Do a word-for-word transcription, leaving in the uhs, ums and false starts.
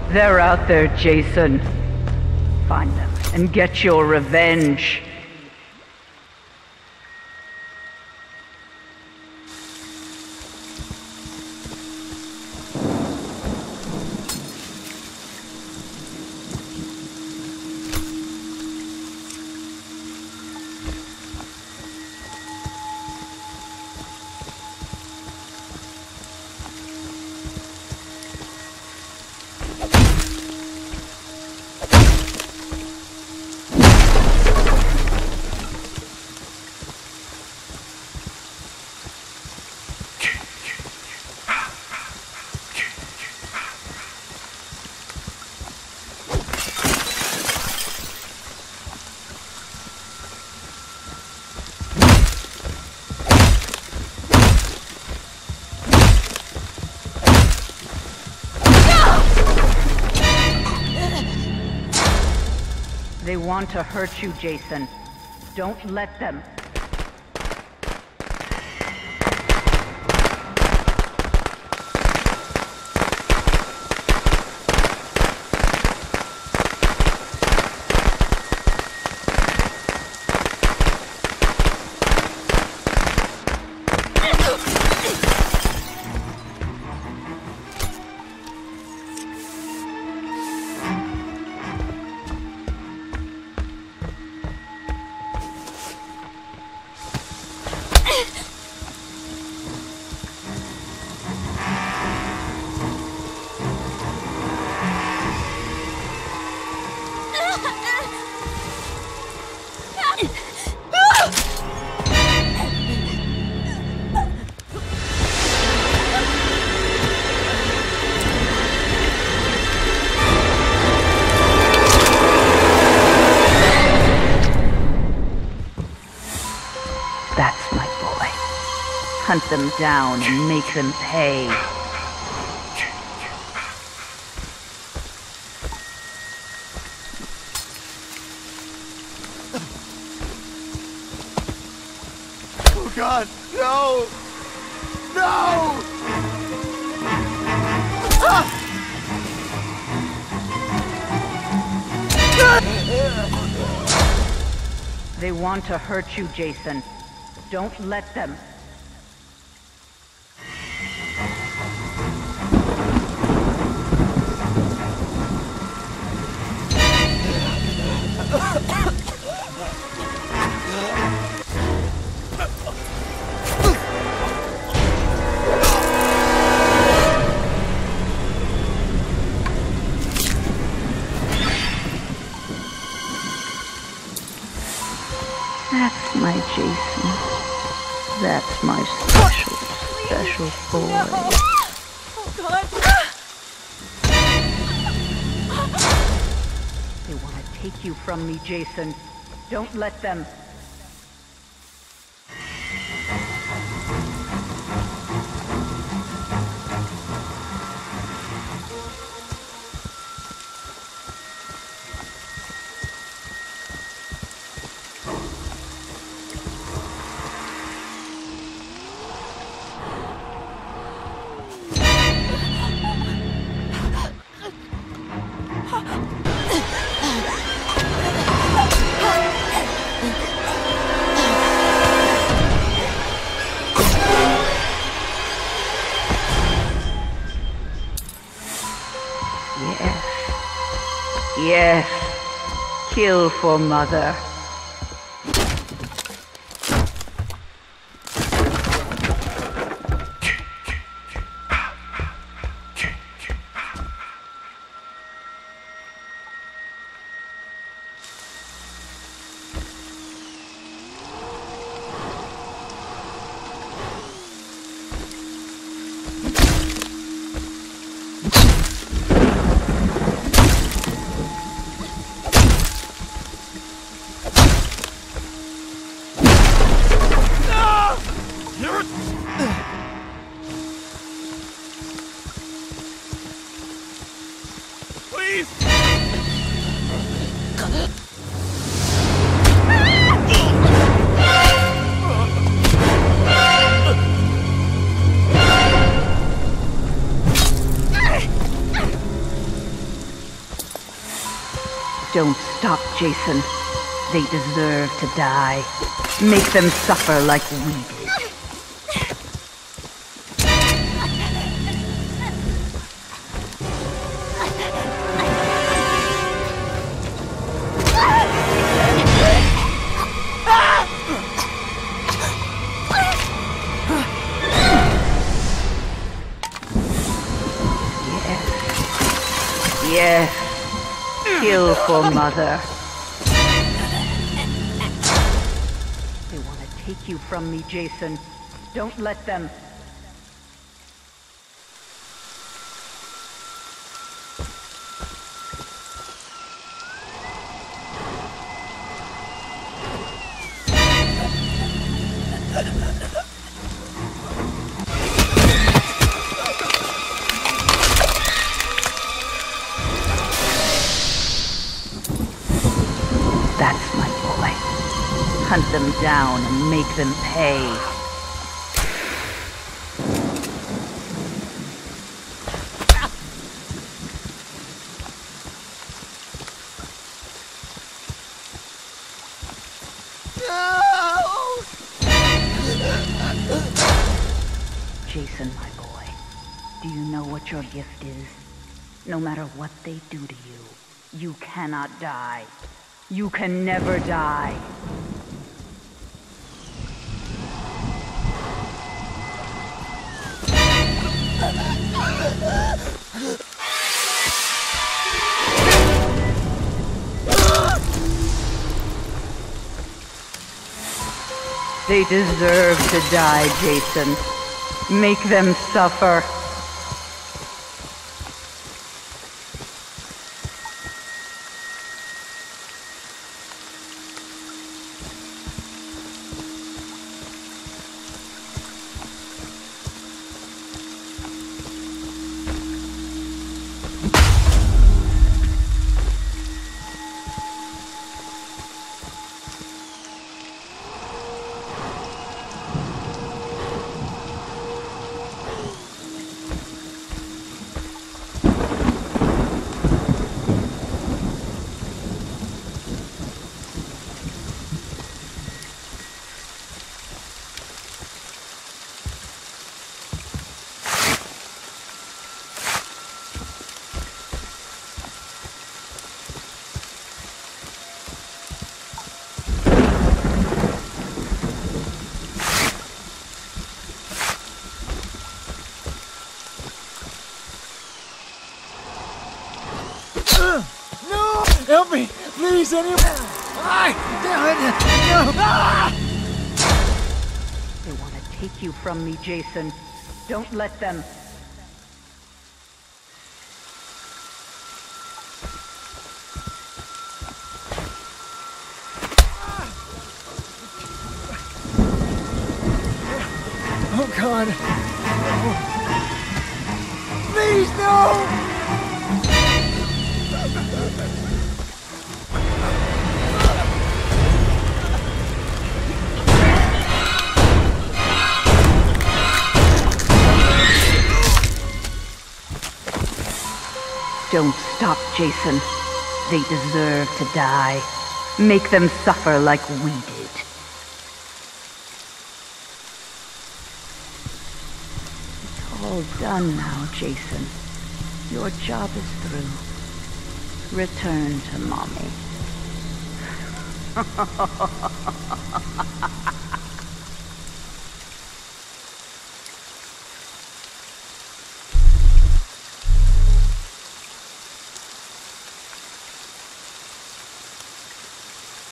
They're out there, Jason. Find them and get your revenge. They want to hurt you, Jason. Don't let them. That's my boy. Hunt them down and make them pay. Oh God, no! No! Ah! They want to hurt you, Jason. Don't let them. That's my Jason. That's my special, special boy. Oh, God. They want to take you from me, Jason. Don't let them. Yes. Yes. Kill for Mother. Don't stop, Jason. They deserve to die. Make them suffer like we did. Yes. Kill for Mother. They want to take you from me, Jason. Don't let them. That's my boy. Hunt them down and make them pay. No! Jason, my boy, do you know what your gift is? No matter what they do to you, you cannot die. You can never die. They deserve to die, Jason. Make them suffer. No! Help me! Please, anyone! Ah, damn it! No! Ah! They want to take you from me, Jason. Don't let them. Oh, God. No. Please, no! Don't stop, Jason. They deserve to die. Make them suffer like we did. It's all done now, Jason. Your job is through. Return to Mommy.